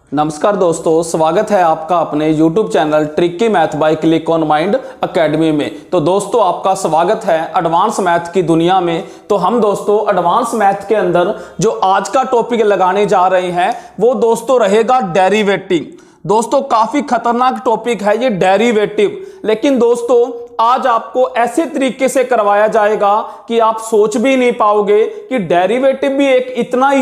नमस्कार दोस्तों, स्वागत है आपका अपने YouTube channel tricky math by click on mind academy में। तो दोस्तों आपका स्वागत है एडवांस मैथ की दुनिया में। तो हम दोस्तों एडवांस मैथ के अंदर जो आज का टॉपिक लगाने जा रहे हैं वो दोस्तों रहेगा डेरिवेटिव। दोस्तों काफी खतरनाक टॉपिक है ये डेरिवेटिव, लेकिन दोस्तों आज आपको ऐसे तरीके से करवाया जाएगा कि आप सोच भी नहीं पाओगे कि डेरिवेटिव भी एक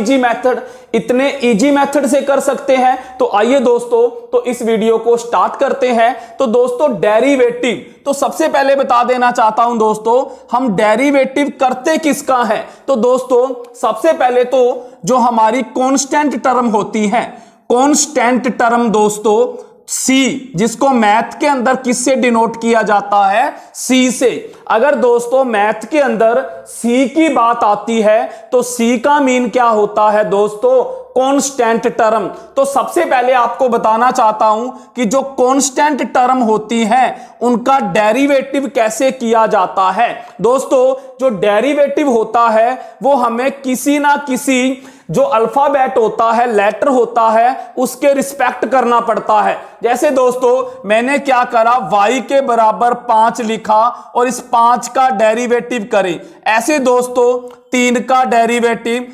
इतने इजी मेथड से कर सकते हैं। तो आइए दोस्तों तो इस वीडियो को स्टार्ट करते हैं। तो दोस्तों डेरिवेटिव, तो सबसे पहले बता देना चाहता हूं दोस्तों हम डेरिवेटिव करते किसका है। तो दोस्तों सबसे पहले तो जो हमारी कांस्टेंट टर्म होती है, कांस्टेंट टर्म दोस्तों सी, जिसको मैथ के अंदर किससे डिनोट किया जाता है, सी से। अगर दोस्तों मैथ के अंदर सी की बात आती है तो सी का मीन क्या होता है दोस्तों, कांस्टेंट टर्म। तो सबसे पहले आपको बताना चाहता हूं कि जो कांस्टेंट टर्म होती है उनका डेरिवेटिव कैसे किया जाता है। दोस्तों जो डेरिवेटिव होता है वो हमें किसी ना किसी जो अल्फाबेट होता है, लेटर होता है, उसके रिस्पेक्ट करना पड़ता है। जैसे दोस्तों मैंने क्या करा, y के बराबर 5 लिखा और इस 5 का डेरिवेटिव करें। ऐसे दोस्तों 3 का डेरिवेटिव,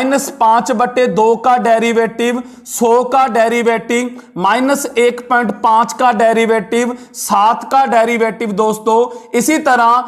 -5/2 का डेरिवेटिव, 100 का डेरिवेटिव, -1.5 का डेरिवेटिव, 7 का डेरिवेटिव दोस्तों, इसी तरह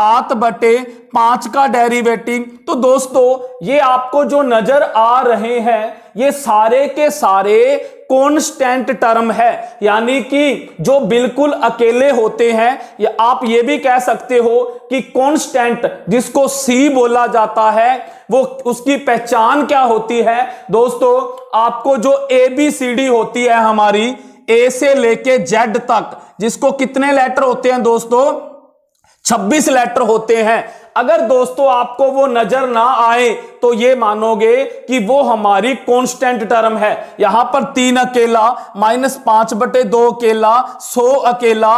7/5 का डेरिवेटिव। तो दोस्तों ये आपको जो नजर आ रहे हैं ये सारे के सारे कांस्टेंट टर्म है, यानी कि जो बिल्कुल अकेले होते हैं। या आप ये भी कह सकते हो कि कांस्टेंट जिसको सी बोला जाता है वो उसकी पहचान क्या होती है दोस्तों, आपको जो ABCD होती है हमारी A से लेके Z तक, जिसको कितने लेटर होते हैं दोस्तों, 26 लेटर होते हैं। अगर दोस्तों आपको वो नजर ना आए तो ये मानोगे कि वो हमारी कांस्टेंट टर्म है। यहां पर 3 अकेला, -5/2 अकेला, 100 अकेला,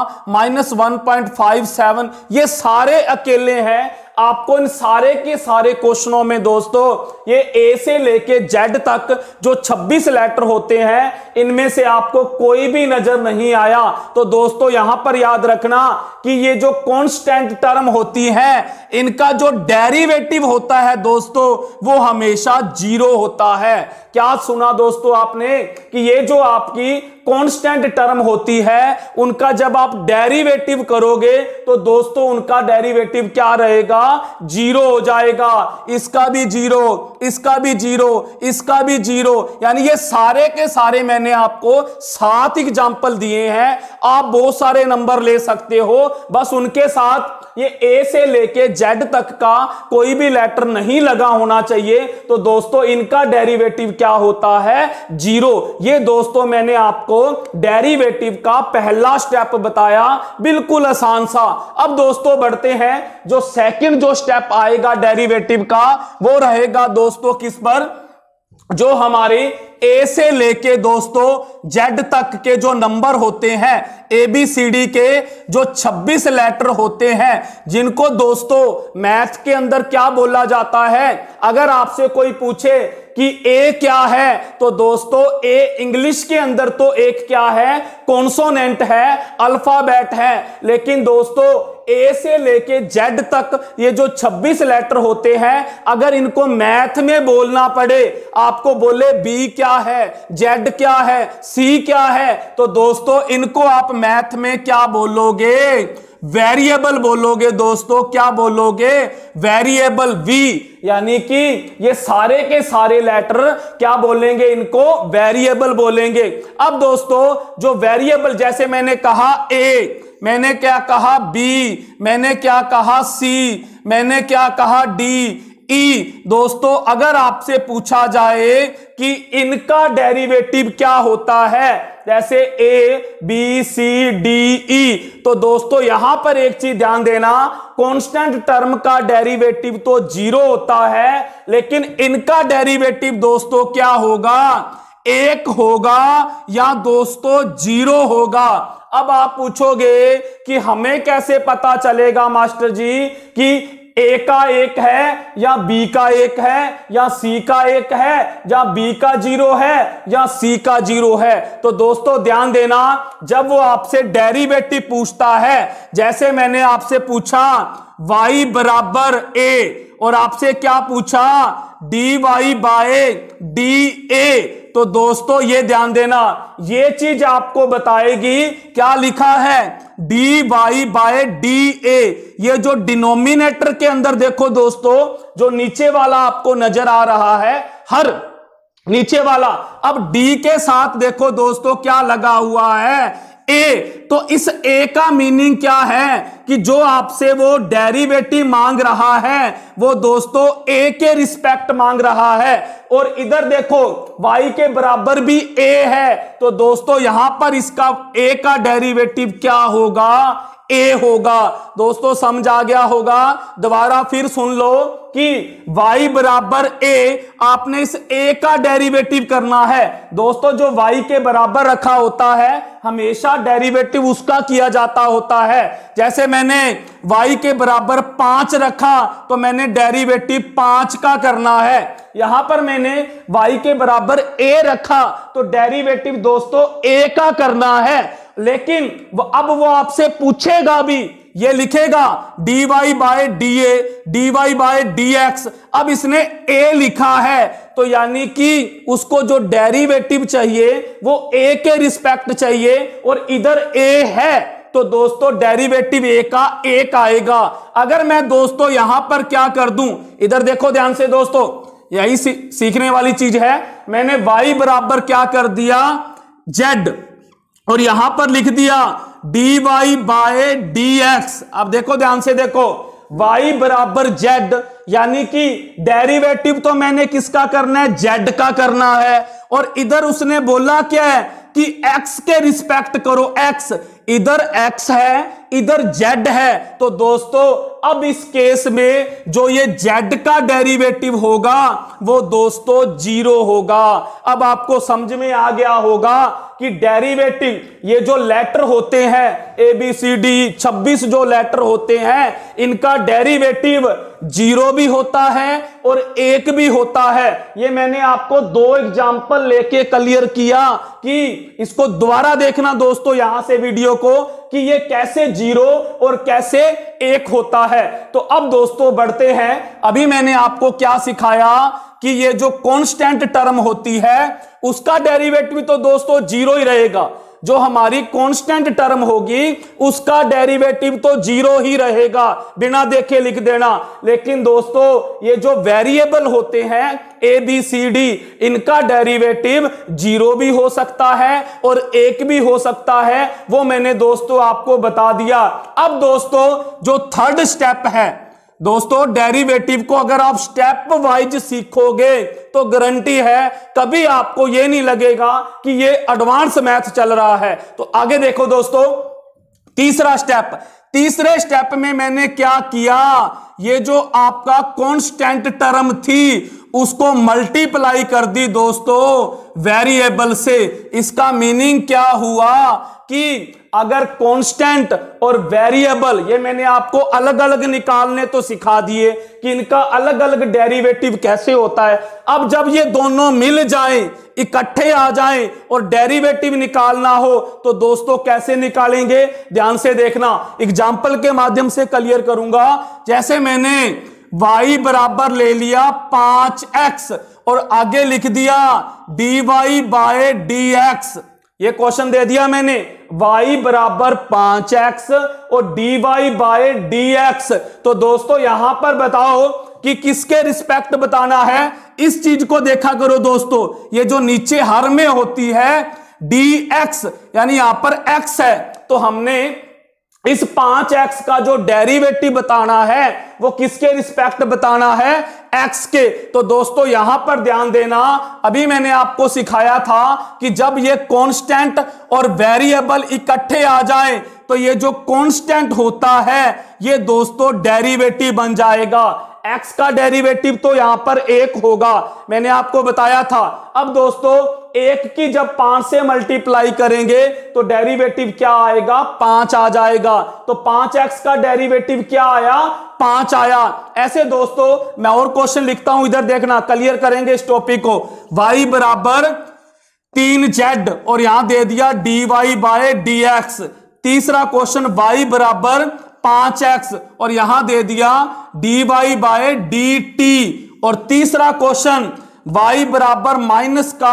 -1.57, ये सारे अकेले हैं। आपको इन सारे के सारे क्वेश्चनों में दोस्तों ये A से लेके Z तक जो 26 लेटर होते हैं इनमें से आपको कोई भी नजर नहीं आया तो दोस्तों यहां पर याद रखना कि ये जो कांस्टेंट टर्म होती है इनका जो डेरिवेटिव होता है दोस्तों वो हमेशा 0 होता है। क्या सुना दोस्तों आपने कि ये जो आपकी कांस्टेंट टर्म होती है उनका जब आप डेरिवेटिव करोगे तो दोस्तों उनका डेरिवेटिव क्या रहेगा, 0 हो जाएगा। इसका भी 0, इसका भी 0, इसका भी 0, यानी ये सारे के सारे मैंने आपको 7 एग्जांपल दिए हैं। आप बहुत सारे नंबर ले सकते हो, बस उनके साथ ये A से लेके Z तक का कोई भी लेटर नहीं लगा होना चाहिए। तो दोस्तों इनका डेरिवेटिव क्या होता है, 0। ये दोस्तों मैंने आपको डेरिवेटिव का पहला स्टेप बताया, बिल्कुल आसान सा। अब दोस्तों बढ़ते हैं, जो सेकंड जो स्टेप आएगा डेरिवेटिव का वो रहेगा दोस्तों किस पर, जो हमारे A से लेके दोस्तों Z तक के जो नंबर होते हैं, ABCD के जो 26 लेटर होते हैं, जिनको दोस्तों मैथ के अंदर क्या बोला जाता है। अगर आपसे कोई पूछे कि A क्या है तो दोस्तों A इंग्लिश के अंदर तो एक क्या है, कॉन्सोनेंट है, अल्फाबेट है। लेकिन दोस्तों A से लेके Z तक ये जो 26 लेटर होते हैं, अगर इनको मैथ में बोलना पड़े, आपको बोले B क्या है, Z क्या है, C क्या है, तो दोस्तों इनको आप मैथ में क्या बोलोगे, वेरिएबल बोलोगे दोस्तों। क्या बोलोगे, वेरिएबल V, यानी कि ये सारे के सारे लेटर क्या बोलेंगे, इनको वेरिएबल बोलेंगे। अब दोस्तों जो वेरिएबल, जैसे मैंने कहा A, मैंने क्या कहा B, मैंने क्या कहा C, मैंने क्या कहा D, E। दोस्तों अगर आपसे पूछा जाए कि इनका डेरिवेटिव क्या होता है, जैसे A B C D E, तो दोस्तों यहां पर एक चीज ध्यान देना, कांस्टेंट टर्म का डेरिवेटिव तो 0 होता है, लेकिन इनका डेरिवेटिव दोस्तों क्या होगा, 1 होगा या दोस्तों 0 होगा। अब आप पूछोगे कि हमें कैसे पता चलेगा मास्टर जी कि ए का 1 है या बी का 1 है या सी का 1 है या बी का 0 है या सी का 0 है। तो दोस्तों ध्यान देना, जब वो आपसे डेरिवेटिव पूछता है, जैसे मैंने आपसे पूछा y बराबर a और आपसे क्या पूछा dy बाय डी ए, तो दोस्तों ये ध्यान देना, ये चीज आपको बताएगी क्या लिखा है dy बाय डी ए। ये जो डिनोमिनेटर के अंदर देखो दोस्तों, जो नीचे वाला आपको नजर आ रहा है, हर नीचे वाला, अब d के साथ देखो दोस्तों क्या लगा हुआ है ए। तो इस ए का मीनिंग क्या है कि जो आपसे वो डेरिवेटिव मांग रहा है वो दोस्तों ए के रिस्पेक्ट मांग रहा है, और इधर देखो y के बराबर भी a है, तो दोस्तों यहां पर इसका a का डेरिवेटिव क्या होगा a होगा। दोस्तों समझ आ गया होगा। दोबारा फिर सुन लो कि y बराबर a, आपने इस a का डेरिवेटिव करना है। दोस्तों जो y के बराबर रखा होता है हमेशा डेरिवेटिव उसका किया जाता होता है। जैसे मैंने y के बराबर 5 रखा तो मैंने डेरिवेटिव 5 का करना है। यहां पर मैंने y के बराबर a रखा तो डेरिवेटिव दोस्तों a का करना है। लेकिन अब वो आपसे पूछेगा भी, ये लिखेगा dy by D A, dy by D X. अब इसने a लिखा है तो यानी कि उसको जो डेरिवेटिव चाहिए वो a के रिस्पेक्ट चाहिए, और इधर a है तो दोस्तों डेरिवेटिव a का 1 आएगा। अगर मैं दोस्तों यहां पर क्या कर दूं, इधर देखो ध्यान से दोस्तों, यही सीखने वाली चीज है। मैंने y बराबर क्या कर दिया z, और यहां पर लिख दिया dy बाय डी एक्स। अब देखो ध्यान से देखो, y बराबर z, यानी कि डेरिवेटिव तो मैंने किसका करना है z का करना है, और इधर उसने बोला क्या है कि x के रिस्पेक्ट करो x, इधर x है इधर z है। तो दोस्तों अब इस केस में जो ये z का डेरिवेटिव होगा वो दोस्तों 0 होगा। अब आपको समझ में आ गया होगा कि डेरिवेटिव, ये जो लेटर होते हैं ए बी सी डी 26 जो लेटर होते हैं, इनका डेरिवेटिव 0 भी होता है और 1 भी होता है। ये मैंने आपको 2 एग्जाम्पल लेके क्लियर किया कि इसको दोबारा देखना दोस्तों यहां से वीडियो को, कि ये कैसे 0 और कैसे 1 होता है। तो अब दोस्तों बढ़ते हैं, अभी मैंने आपको क्या सिखाया कि ये जो कांस्टेंट टर्म होती है उसका डेरिवेटिव तो दोस्तों 0 ही रहेगा। जो हमारी कांस्टेंट टर्म होगी उसका डेरिवेटिव तो 0 ही रहेगा, बिना देखे लिख देना। लेकिन दोस्तों ये जो वेरिएबल होते हैं ए बी सी डी, इनका डेरिवेटिव 0 भी हो सकता है और 1 भी हो सकता है, वो मैंने दोस्तों आपको बता दिया। अब दोस्तों जो थर्ड स्टेप है दोस्तों, डेरिवेटिव को अगर आप स्टेप वाइज सीखोगे तो गारंटी है कभी आपको ये नहीं लगेगा कि ये एडवांस मैथ चल रहा है। तो आगे देखो दोस्तों, तीसरा स्टेप, तीसरे स्टेप में मैंने क्या किया, ये जो आपका कांस्टेंट टर्म थी उसको मल्टीप्लाई कर दी दोस्तों वेरिएबल से। इसका मीनिंग क्या हुआ कि अगर कांस्टेंट और वेरिएबल, ये मैंने आपको अलग अलग निकालने तो सिखा दिए कि इनका अलग अलग डेरिवेटिव कैसे होता है। अब जब ये दोनों मिल जाएं, इकट्ठे आ जाएं और डेरिवेटिव निकालना हो तो दोस्तों कैसे निकालेंगे, ध्यान से देखना, एग्जाम्पल के माध्यम से क्लियर करूंगा। जैसे मैंने y बराबर ले लिया 5x और आगे लिख दिया dy बाय डी एक्स। ये क्वेश्चन दे दिया मैंने, y बराबर 5x और dy बाय डी एक्स। तो दोस्तों यहां पर बताओ कि किसके रिस्पेक्ट बताना है, इस चीज को देखा करो दोस्तों। ये जो नीचे हर में होती है dx, यानी यहां पर x है, तो हमने इस 5x का जो डेरिवेटिव बताना है वो किसके रिस्पेक्ट बताना है, x के। तो दोस्तों यहां पर ध्यान देना, अभी मैंने आपको सिखाया था कि जब ये कांस्टेंट और वेरिएबल इकट्ठे आ जाएं तो ये जो कांस्टेंट होता है ये दोस्तों डेरिवेटिव बन जाएगा। x का डेरिवेटिव तो यहां पर 1 होगा, मैंने आपको बताया था। अब दोस्तों 1 की जब 5 से मल्टीप्लाई करेंगे तो डेरिवेटिव क्या आएगा, 5 आ जाएगा। तो 5x का डेरिवेटिव क्या आया, 5 आया। ऐसे दोस्तों मैं और क्वेश्चन लिखता हूं, इधर देखना, क्लियर करेंगे इस टॉपिक को। y बराबर 3z और यहां दे दिया dy/dx। तीसरा क्वेश्चन y बराबर 5x और यहां दे दिया dy/dt। और तीसरा क्वेश्चन y बराबर माइनस का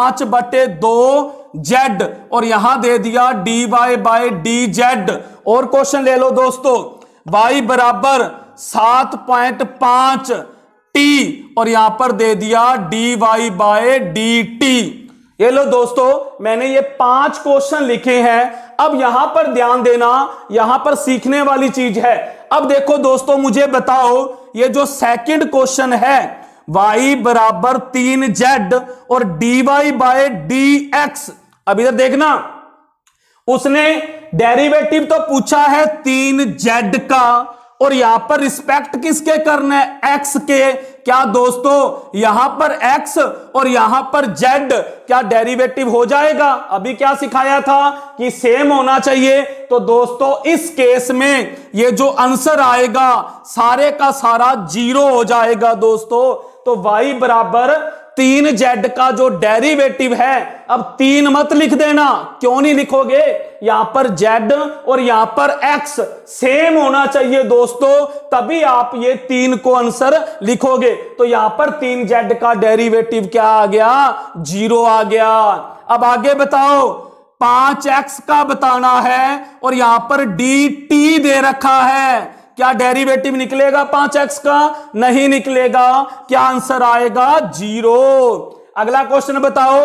5/2z और यहां दे दिया dy/dz। और क्वेश्चन ले लो दोस्तों, y बराबर 7.5 t और यहां पर दे दिया dy/dt। ये लो दोस्तों, मैंने ये 5 क्वेश्चन लिखे हैं। अब यहां पर ध्यान देना, यहां पर सीखने वाली चीज है। अब देखो दोस्तों, मुझे बताओ ये जो सेकंड क्वेश्चन है, y बराबर 3z और dy/dx। अब इधर देखना, उसने डेरिवेटिव तो पूछा है 3z का और यहां पर रिस्पेक्ट किसके करना है, x के। क्या दोस्तों यहां पर x और यहां पर z क्या डेरिवेटिव हो जाएगा? अभी क्या सिखाया था कि सेम होना चाहिए। तो दोस्तों इस केस में ये जो आंसर आएगा सारे का सारा 0 हो जाएगा दोस्तों। तो y बराबर 3z का जो डेरिवेटिव है, अब 3 मत लिख देना, क्यों नहीं लिखोगे, यहां पर z और यहां पर x सेम होना चाहिए दोस्तों, तभी आप ये 3 को आंसर लिखोगे। तो यहां पर 3z का डेरिवेटिव क्या आ गया, 0 आ गया। अब आगे बताओ, 5x का बताना है और यहां पर dt दे रखा है, क्या डेरिवेटिव निकलेगा 5x का? नहीं निकलेगा। क्या आंसर आएगा, 0। अगला क्वेश्चन बताओ,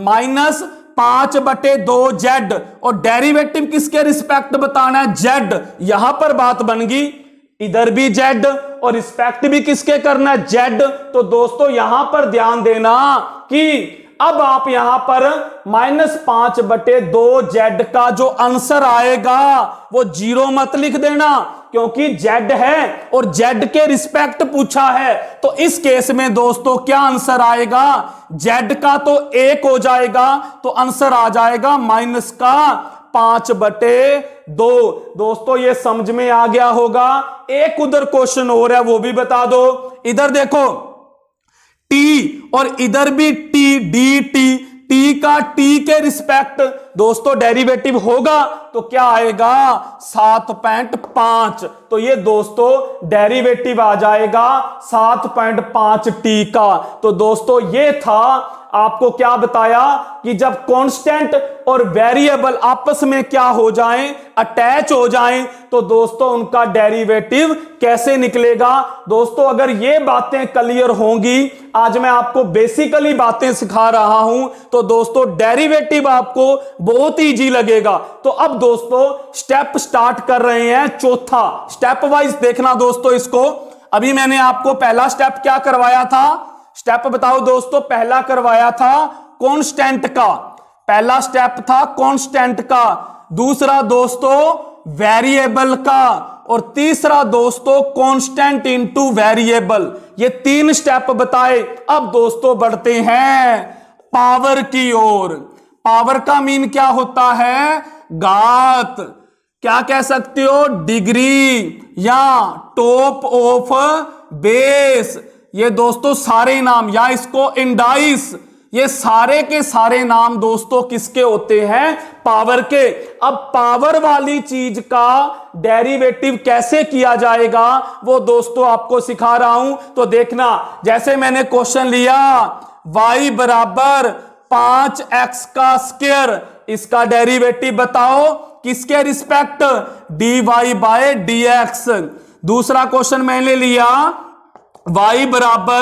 -5/2z और डेरिवेटिव किसके रिस्पेक्ट बताना है, z। यहां पर बात बन गई, इधर भी z और रिस्पेक्ट भी किसके करना है, z। तो दोस्तों यहां पर ध्यान देना कि अब आप यहां पर -5/2z का जो आंसर आएगा वो 0 मत लिख देना, क्योंकि z है और z के रिस्पेक्ट पूछा है। तो इस केस में दोस्तों क्या आंसर आएगा, z का तो 1 हो जाएगा, तो आंसर आ जाएगा -5/2। दोस्तों ये समझ में आ गया होगा। एक उधर क्वेश्चन हो रहा है, वो भी बता दो। इधर देखो t और इधर भी t, dt, t का t के रिस्पेक्ट दोस्तों डेरिवेटिव होगा तो क्या आएगा, 7.5। तो ये दोस्तों डेरिवेटिव आ जाएगा 7.5 t का। तो दोस्तों ये था, आपको क्या बताया कि जब कांस्टेंट और वेरिएबल आपस में क्या हो जाएं, अटैच हो जाएं, तो दोस्तों उनका डेरिवेटिव कैसे निकलेगा। दोस्तों अगर ये बातें क्लियर होंगी, आज मैं आपको बेसिकली बातें सिखा रहा हूं, तो दोस्तों डेरिवेटिव आपको बहुत इजी लगेगा। तो अब दोस्तों स्टेप स्टार्ट कर रहे हैं, चौथा स्टेप वाइज देखना दोस्तों इसको। अभी मैंने आपको पहला स्टेप क्या करवाया था, स्टेप बताओ दोस्तों, पहला करवाया था कांस्टेंट का, पहला स्टेप था कांस्टेंट का, दूसरा दोस्तों वेरिएबल का, और तीसरा दोस्तों कांस्टेंट इनटू वेरिएबल। ये 3 स्टेप बताए। अब दोस्तों बढ़ते हैं पावर की ओर। पावर का मीन क्या होता है, घात, क्या कह सकते हो, डिग्री या टॉप ऑफ बेस। ये दोस्तों सारे नाम, या इसको इंडाइस, ये सारे के सारे नाम दोस्तों किसके होते हैं, पावर के। अब पावर वाली चीज का डेरिवेटिव कैसे किया जाएगा वो दोस्तों आपको सिखा रहा हूं। तो देखना, जैसे मैंने क्वेश्चन लिया y बराबर 5x का स्क्वायर, इसका डेरिवेटिव बताओ किसके रिस्पेक्ट, dy/dx। दूसरा क्वेश्चन मैंने लिया y बराबर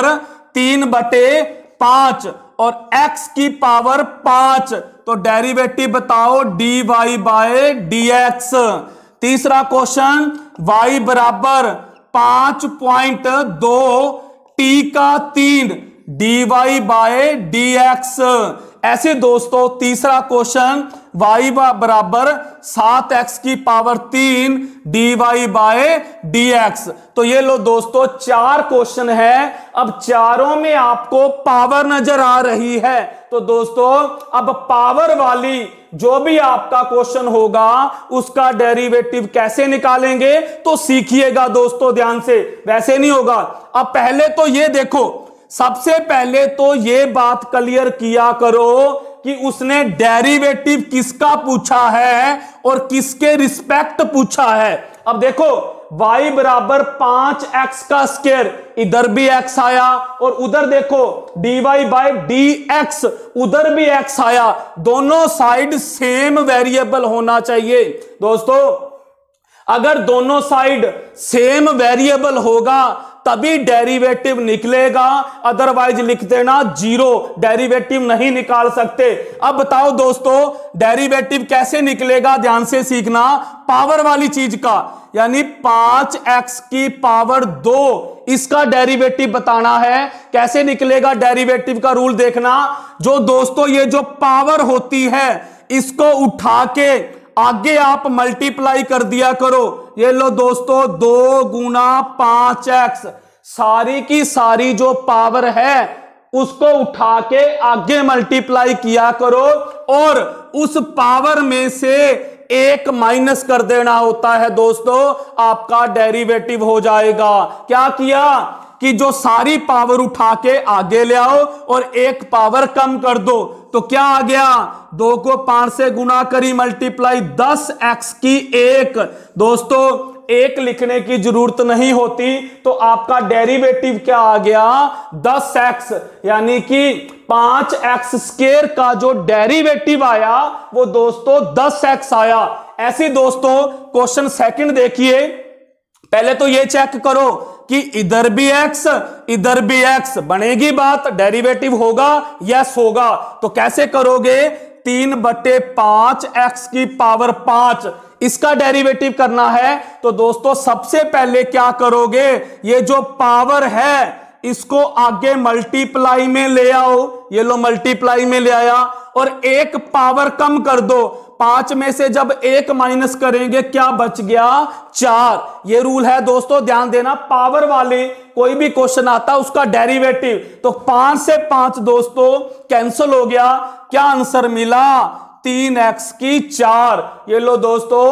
3/5 और x की पावर 5, तो डेरिवेटिव बताओ dy/dx। तीसरा क्वेश्चन y बराबर 5.2 t का 3, D Y by D X. ऐसे दोस्तों तीसरा क्वेश्चन y बराबर 7x की power 3 D Y by D X. तो ये लो दोस्तों 4 क्वेश्चन है। अब चारों में आपको पावर नजर आ रही है। तो दोस्तों अब पावर वाली जो भी आपका क्वेश्चन होगा उसका डेरिवेटिव कैसे निकालेंगे तो सीखिएगा दोस्तों ध्यान से, वैसे नहीं होगा। अब पहले तो ये देखो, सबसे पहले तो ये बात क्लियर किया करो कि उसने डेरिवेटिव किसका पूछा है और किसके रिस्पेक्ट पूछा है। अब देखो y बराबर 5x का स्क्वायर, इधर भी x आया और उधर देखो dy बाय dx, उधर भी x आया। दोनों साइड सेम वेरिएबल होना चाहिए दोस्तों। अगर दोनों साइड सेम वेरिएबल होगा तभी डेरिवेटिव निकलेगा, अदरवाइज लिख देना जीरो, डेरिवेटिव नहीं निकाल सकते। अब बताओ दोस्तों डेरिवेटिव कैसे निकलेगा, ध्यान से सीखना। पावर वाली चीज का, यानी 5x की पावर 2 इसका डेरिवेटिव बताना है। कैसे निकलेगा डेरिवेटिव का रूल देखना। जो दोस्तों ये जो पावर होती है इसको उठा के आगे आप मल्टीप्लाई कर दिया करो। ये लो दोस्तों 2 गुना 5x, सारी की सारी जो पावर है उसको उठा के आगे मल्टीप्लाई किया करो और उस पावर में से 1 माइनस कर देना होता है दोस्तों, आपका डेरिवेटिव हो जाएगा। क्या किया कि जो सारी पावर उठा के आगे ले आओ और 1 पावर कम कर दो, तो क्या आ गया, 2 को 5 से गुना करी मल्टीप्लाई 10x की 1। दोस्तों 1 लिखने की जरूरत नहीं होती, तो आपका डेरिवेटिव क्या आ गया 10x, यानी कि 5x स्क्वायर का जो डेरिवेटिव आया वो दोस्तों 10x आया। ऐसे दोस्तों क्वेश्चन सेकंड देखिए। पहले तो ये चेक करो कि इधर भी x इधर भी x, बनेगी बात, डेरिवेटिव होगा, यस होगा। तो कैसे करोगे, 3/5 x की पावर 5 इसका डेरिवेटिव करना है। तो दोस्तों सबसे पहले क्या करोगे, ये जो पावर है इसको आगे मल्टीप्लाई में ले आओ। ये लो मल्टीप्लाई में ले आया और 1 पावर कम कर दो। 5 में से जब 1 माइनस करेंगे क्या बच गया, 4। ये रूल है दोस्तों, ध्यान देना। पावर वाले कोई भी क्वेश्चन आता उसका डेरिवेटिव, तो 5 से 5 दोस्तों कैंसिल हो गया। क्या आंसर मिला, 3x की 4। ये लो दोस्तों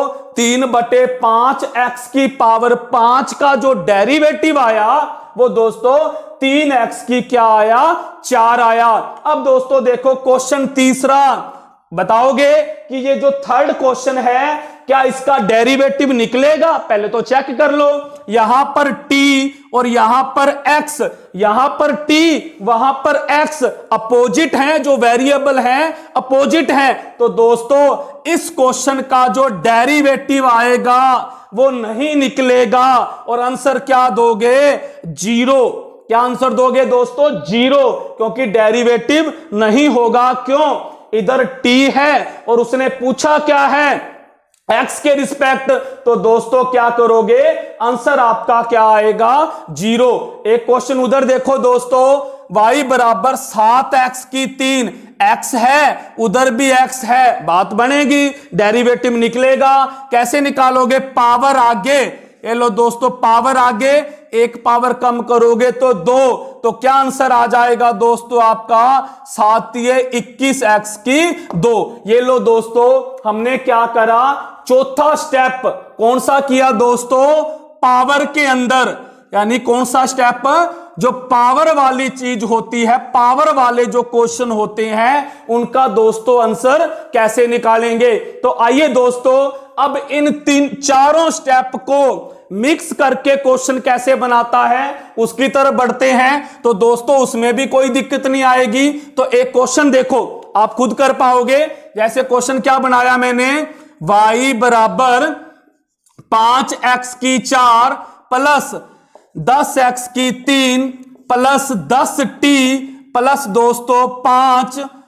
3/5 x की पावर 5 का जो डेरिवेटिव आया वो दोस्तों 3x की क्या आया, 4 आया। अब दोस्तों देखो क्वेश्चन तीसरा, बताओगे कि ये जो थर्ड क्वेश्चन है क्या इसका डेरिवेटिव निकलेगा। पहले तो चेक कर लो, यहां पर t और यहां पर x, यहां पर t वहां पर x अपोजिट हैं, जो वेरिएबल हैं अपोजिट हैं। तो दोस्तों इस क्वेश्चन का जो डेरिवेटिव आएगा वो नहीं निकलेगा और आंसर क्या दोगे, 0। क्या आंसर दोगे दोस्तों, 0, क्योंकि डेरिवेटिव नहीं होगा। क्यों, इधर t है और उसने पूछा क्या है, x के रिस्पेक्ट। तो दोस्तों क्या करोगे, आंसर आपका क्या आएगा, 0। एक क्वेश्चन उधर देखो दोस्तों, y बराबर 7x की 3, x है उधर भी x है, बात बनेगी, डेरिवेटिव निकलेगा। कैसे निकालोगे, पावर आगे, ये लो दोस्तों पावर आगे, 1 पावर कम करोगे तो 2। तो क्या आंसर आ जाएगा दोस्तों आपका, 7×21x की 2। ये लो दोस्तों हमने क्या करा, चौथा स्टेप कौन सा किया दोस्तों, पावर के अंदर, यानी कौन सा स्टेप, जो पावर वाली चीज होती है, पावर वाले जो क्वेश्चन होते हैं उनका दोस्तों आंसर कैसे निकालेंगे। तो आइए दोस्तों अब इन 4 स्टेप को मिक्स करके क्वेश्चन कैसे बनाता है उसकी तरफ बढ़ते हैं। तो दोस्तों उसमें भी कोई दिक्कत नहीं आएगी। तो एक क्वेश्चन देखो, आप खुद कर पाओगे। जैसे क्वेश्चन क्या बनाया मैंने, y बराबर 5x की 4 प्लस 10x की 3 प्लस 10t प्लस दोस्तों 5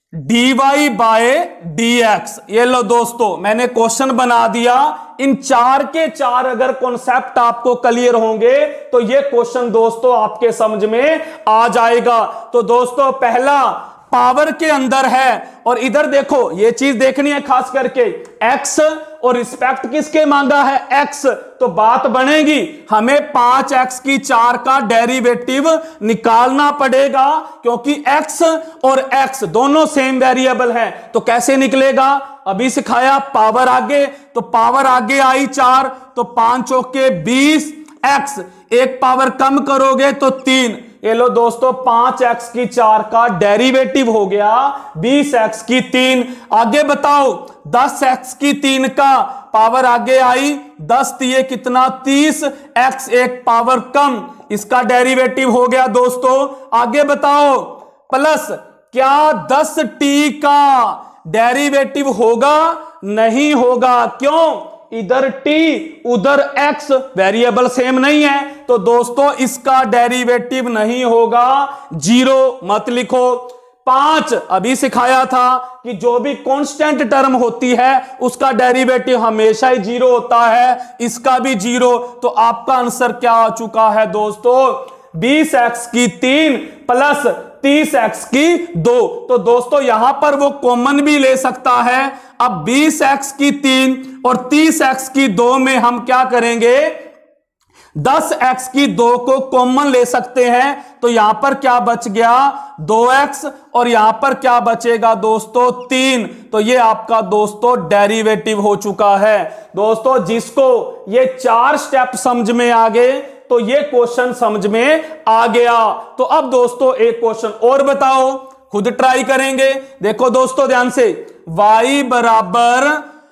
dy बाय dx। ये लो दोस्तों, मैंने क्वेश्चन बना दिया। इन चार के चार अगर कॉन्सेप्ट आपको क्लियर होंगे तो ये क्वेश्चन दोस्तों आपके समझ में आ जाएगा। तो दोस्तों पहला पावर के अंदर है, और इधर देखो ये चीज देखनी है खास करके, x और रिस्पेक्ट किसके मांगा है, x। तो बात बनेगी, हमें 5x की 4 का डेरिवेटिव निकालना पड़ेगा, क्योंकि x और x दोनों सेम वेरिएबल हैं। तो कैसे निकलेगा, अभी सिखाया। पावर आगे, तो पावर आगे आई 4, तो 5 चौके 20, x एक पावर कम करोगे तो 3। ये लो दोस्तों, 5x की 4 का डेरिवेटिव हो गया 20x की 3। आगे बताओ, 10x की 3 का पावर आगे आई 10, ये कितना 30, x एक पावर कम, इसका डेरिवेटिव हो गया दोस्तों। आगे बताओ, प्लस क्या 10t का डेरिवेटिव होगा, नहीं होगा। क्यों, इधर t उधर x वेरिएबल सेम नहीं है, तो दोस्तों इसका डेरिवेटिव नहीं होगा, 0 मत लिखो। 5 अभी सिखाया था कि जो भी कांस्टेंट टर्म होती है उसका डेरिवेटिव हमेशा ही 0 होता है, इसका भी 0। तो आपका आंसर क्या आ चुका है दोस्तों, 20x की 3 प्लस 30x की 2। तो दोस्तों यहां पर वो कॉमन भी ले सकता है। अब 20x की 3 और 30x की 2 में हम क्या करेंगे, 10x की 2 को कॉमन ले सकते हैं। तो यहां पर क्या बच गया, 2x, और यहां पर क्या बचेगा दोस्तों, 3। तो ये आपका दोस्तों डेरिवेटिव हो चुका है। दोस्तों जिसको ये 4 स्टेप समझ में आ गए तो ये क्वेश्चन समझ में आ गया। तो अब दोस्तों एक क्वेश्चन और बताओ, खुद ट्राई करेंगे। देखो दोस्तों ध्यान से, y बराबर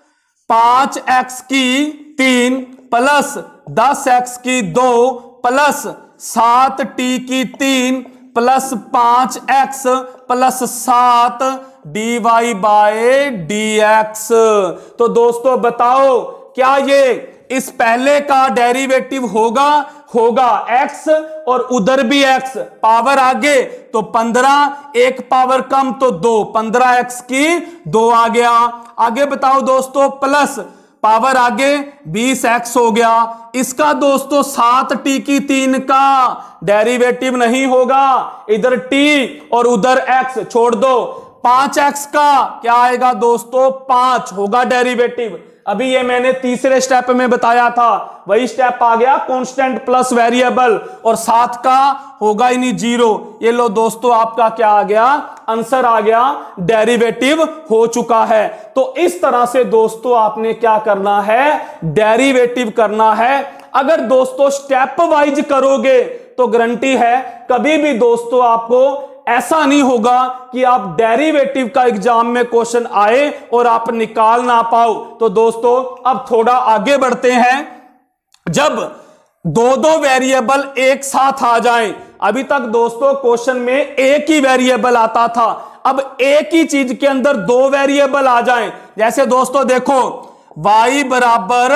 5x की 3 प्लस 10x की 2 प्लस 7t की 3 plus 5x plus 7 dy by dx। तो दोस्तों बताओ, क्या ये इस पहले का डेरिवेटिव होगा, होगा। x और उधर भी x, पावर आगे तो 15, एक पावर कम तो 2, 15x की 2 आ गया। आगे बताओ दोस्तों, प्लस पावर आगे 20x हो गया। इसका दोस्तों 7t की 3 का डेरिवेटिव नहीं होगा, इधर t और उधर x छोड़ दो। 5x का क्या आएगा दोस्तों, 5 होगा डेरिवेटिव। अभी ये मैंने तीसरे स्टेप में बताया था, वही स्टेप आ गया, कांस्टेंट प्लस वेरिएबल, और 7 का होगा ही नहीं, 0। ये लो दोस्तों आपका क्या आ गया, आंसर आ गया, डेरिवेटिव हो चुका है। तो इस तरह से दोस्तों आपने क्या करना है, डेरिवेटिव करना है। अगर दोस्तों स्टेप वाइज करोगे तो गारंटी है कभी भी दोस्तों आपको ऐसा नहीं होगा कि आप डेरिवेटिव का एग्जाम में क्वेश्चन आए और आप निकाल ना पाओ। तो दोस्तों अब थोड़ा आगे बढ़ते हैं। जब दो वेरिएबल एक साथ आ जाएं, अभी तक दोस्तों क्वेश्चन में एक ही वेरिएबल आता था, अब एक ही चीज के अंदर 2 वेरिएबल आ जाएं। जैसे दोस्तों देखो, y बराबर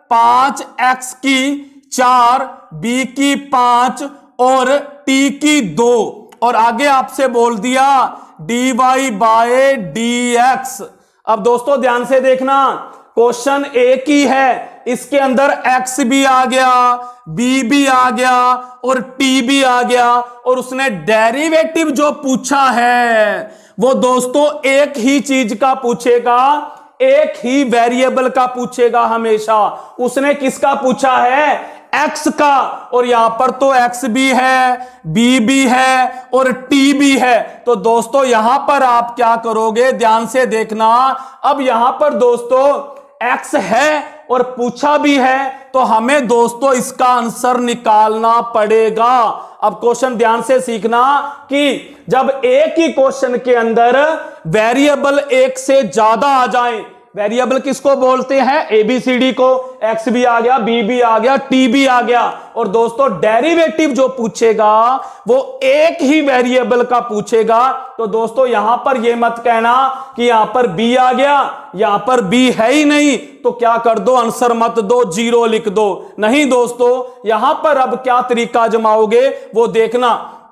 5x की 4, b की 5 और t की 2, और आगे आपसे बोल दिया dy बाय dx। अब दोस्तों ध्यान से देखना, क्वेश्चन एक ही है, इसके अंदर x भी आ गया, b भी आ गया और t भी आ गया, और उसने डेरिवेटिव जो पूछा है वो दोस्तों एक ही चीज का पूछेगा, एक ही वेरिएबल का पूछेगा हमेशा। उसने किसका पूछा है, x का, और यहां पर तो x भी है, b भी है और t भी है। तो दोस्तों यहां पर आप क्या करोगे, ध्यान से देखना। अब यहां पर दोस्तों x है और पूछा भी है, तो हमें दोस्तों इसका आंसर निकालना पड़ेगा। अब क्वेश्चन ध्यान से सीखना कि जब एक ही क्वेश्चन के अंदर वेरिएबल एक से ज्यादा आ जाएं, वेरिएबल किसको बोलते हैं, ABCD को, x भी आ गया, b भी आ गया, t भी आ गया, और दोस्तों डेरिवेटिव जो पूछेगा वो एक ही वेरिएबल का पूछेगा। तो दोस्तों यहां पर ये मत कहना कि यहां पर b आ गया, यहां पर b है ही नहीं, तो क्या कर दो, आंसर मत दो, 0 लिख दो। नहीं दोस्तों, यहां पर अब क्या तरीका आजमाओगे वो देखना।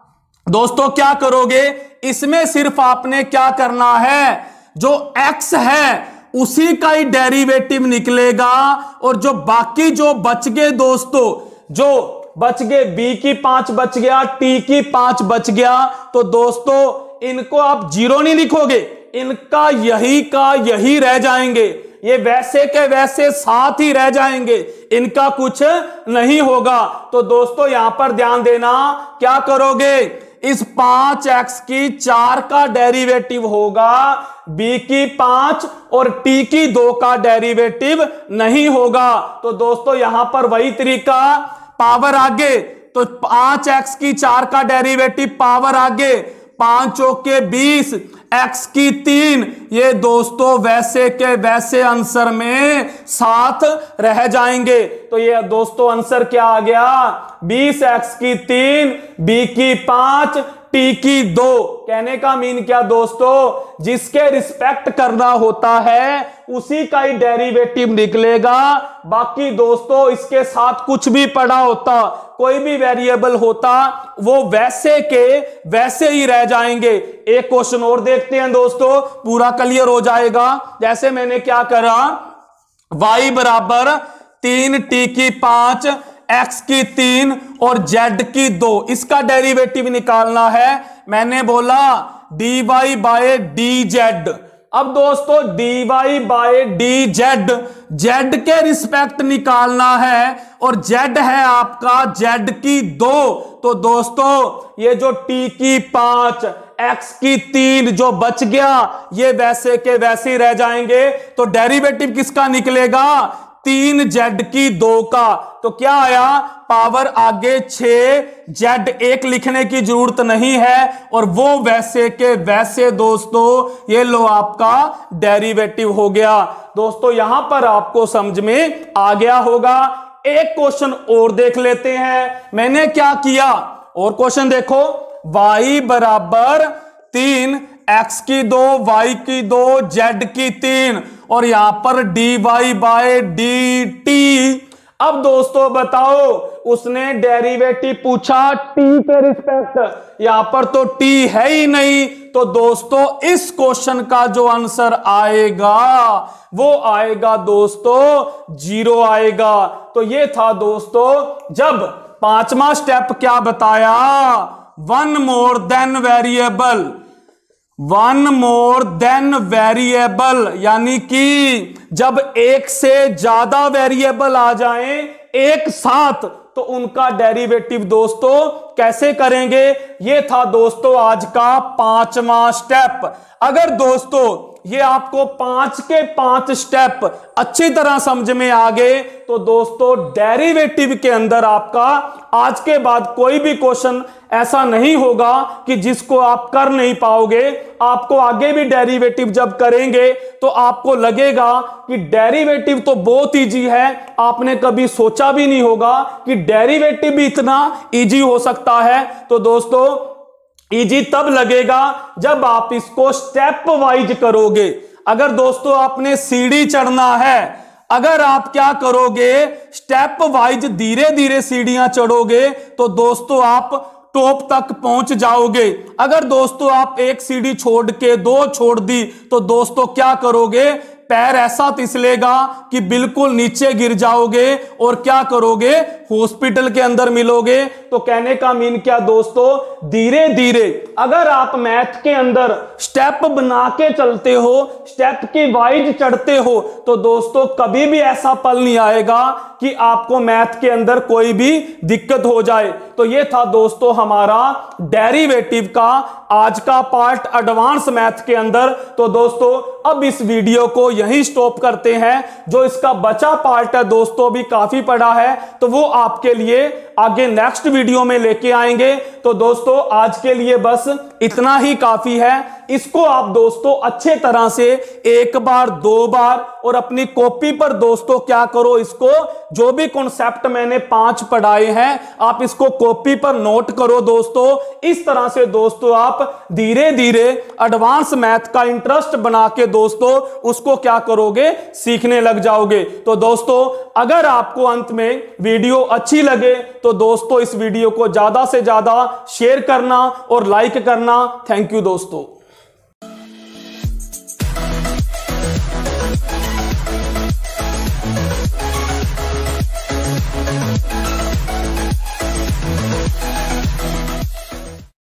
दोस्तों क्या करोगे, इसमें सिर्फ आपने क्या करना है, जो x है उसी का ही डेरिवेटिव निकलेगा, और जो बाकी जो बच गए दोस्तों, जो बच गए b की 5 बच गया, t की 5 बच गया, तो दोस्तों इनको आप जीरो नहीं लिखोगे, इनका यही का यही रह जाएंगे, ये वैसे के वैसे साथ ही रह जाएंगे, इनका कुछ नहीं होगा। तो दोस्तों यहां पर ध्यान देना, क्या करोगे, इस 5x की 4 का डेरिवेटिव होगा, b की 5 और t की 2 का डेरिवेटिव नहीं होगा। तो दोस्तों यहां पर वही तरीका, पावर आगे, तो 5x की 4 का डेरिवेटिव पावर आगे, 5 चौके 20, x की 3, ये दोस्तों वैसे के वैसे आंसर में साथ रह जाएंगे। तो ये दोस्तों आंसर क्या आ गया, 20x की 3, b की 5, t की 2। कहने का मीन क्या दोस्तों, जिसके रिस्पेक्ट करना होता है उसी का ही डेरिवेटिव निकलेगा, बाकी दोस्तों इसके साथ कुछ भी पड़ा होता, कोई भी वेरिएबल होता, वो वैसे के वैसे ही रह जाएंगे। एक क्वेश्चन और देखते हैं दोस्तों, पूरा क्लियर हो जाएगा। जैसे मैंने क्या करा, y बराबर 3, t की 5, x की 3 और z की 2, इसका डेरिवेटिव निकालना है। मैंने बोला dy बाय dz। अब दोस्तों dy बाय dz, z के रिस्पेक्ट निकालना है, और z है आपका z की 2। तो दोस्तों ये जो t की 5, x की 3 जो बच गया, ये वैसे के वैसे ही रह जाएंगे। तो डेरिवेटिव किसका निकलेगा, 3z की 2 का। तो क्या आया, पावर आगे 6, z 1 लिखने की जरूरत नहीं है, और वो वैसे के वैसे दोस्तों ये लो आपका डेरिवेटिव हो गया। दोस्तों यहां पर आपको समझ में आ गया होगा। एक क्वेश्चन और देख लेते हैं। मैंने क्या किया, और क्वेश्चन देखो, y बराबर 3, x की 2, y की 2, z की 3, और यहां पर dy बाय dt। अब दोस्तों बताओ, उसने डेरिवेटिव पूछा t के रिस्पेक्ट, यहां पर तो t है ही नहीं। तो दोस्तों इस क्वेश्चन का जो आंसर आएगा वो आएगा दोस्तों 0 आएगा। तो ये था दोस्तों, जब पांचवा स्टेप क्या बताया, one more than variable, one more than variable, यानी कि जब एक से ज्यादा वेरिएबल आ जाएं एक साथ, तो उनका डेरिवेटिव दोस्तों कैसे करेंगे। ये था दोस्तों आज का पांचवा स्टेप। अगर दोस्तों ये आपको 5 के 5 स्टेप अच्छी तरह समझ में आ गए, तो दोस्तों डेरिवेटिव के अंदर आपका आज के बाद कोई भी क्वेश्चन ऐसा नहीं होगा कि जिसको आप कर नहीं पाओगे। आपको आगे भी डेरिवेटिव जब करेंगे तो आपको लगेगा कि डेरिवेटिव तो बहुत इजी है, आपने कभी सोचा भी नहीं होगा कि डेरिवेटिव भी इतना इजी हो सकता है। तो दोस्तों इजी तब लगेगा जब आप इसको स्टेप वाइज करोगे। अगर दोस्तों आपने सीढ़ी चढ़ना है, अगर आप क्या करोगे, स्टेप वाइज धीरे धीरे सीढ़ियां चढ़ोगे, तो दोस्तों आप टॉप तक पहुंच जाओगे। अगर दोस्तों आप एक सीढ़ी छोड़ के 2 छोड़ दी, तो दोस्तों क्या करोगे, पैर ऐसा तिसलेगा कि बिल्कुल नीचे गिर जाओगे, और क्या करोगे, हॉस्पिटल के अंदर मिलोगे। तो कहने का मीन क्या दोस्तों, धीरे धीरे अगर आप मैथ के अंदर स्टेप बना के चलते हो, स्टेप की वाइज चढ़ते हो, तो दोस्तों कभी भी ऐसा पल नहीं आएगा कि आपको मैथ के अंदर कोई भी दिक्कत हो जाए। तो ये था दोस्तों हमारा डेरिवेटिव का आज का पार्ट एडवांस मैथ के अंदर। तो दोस्तों अब इस वीडियो को यहीं स्टॉप करते हैं। जो इसका बचा पार्ट है दोस्तों भी काफी पड़ा है, तो वो आपके लिए आगे नेक्स्ट वीडियो में लेके आएंगे। तो दोस्तों आज के लिए बस इतना ही काफी है। इसको आप दोस्तों अच्छे तरह से 1 बार 2 बार और अपनी कॉपी पर दोस्तों क्या करो, इसको जो भी कॉन्सेप्ट मैंने 5 पढ़ाए हैं आप इसको कॉपी पर नोट करो दोस्तों। इस तरह से दोस्तों आप धीरे धीरे एडवांस मैथ का इंटरेस्ट बना के दोस्तों उसको क्या करोगे, सीखने लग जाओगे। तो दोस्तों अगर आपको अंत में वीडियो अच्छी लगे तो दोस्तों इस वीडियो को ज्यादा से ज्यादा शेयर करना और लाइक करना। थैंक यू दोस्तों।